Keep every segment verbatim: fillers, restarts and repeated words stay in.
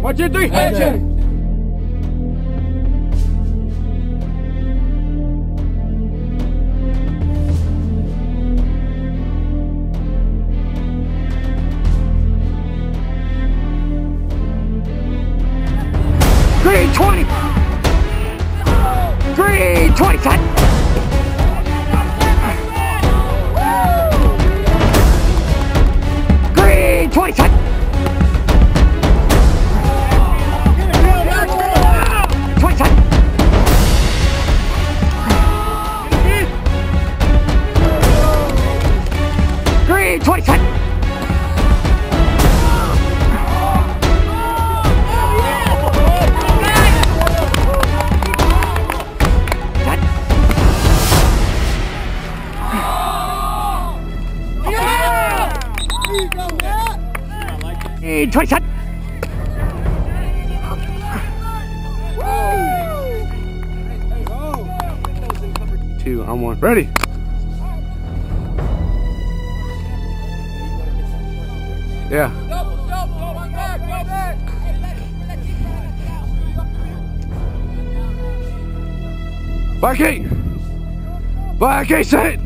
One, two, three, action! three twenty! three twenty, cut! three twenty, cut! twenty, cut! three twenty, cut! twenty shot. Two on one. Ready. Yeah. Back eight. Back eight, set.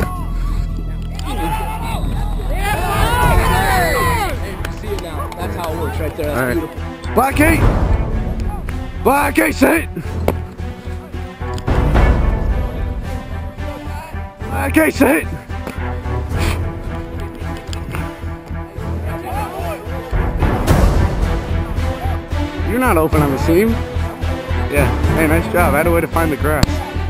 That's how it works right there. That's all right. Beautiful. Black eight. Black eight, set. Black eight, set. You're not open on the seam. Yeah. Hey, nice job. I had a way to find the grass.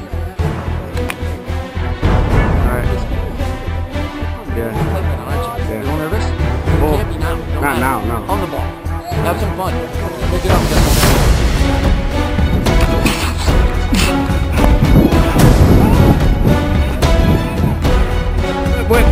All right. Yeah. Yeah. You nervous? Oh. Can't be now. No Not now, no. On the ball. Have some fun. Pick it up. Wait.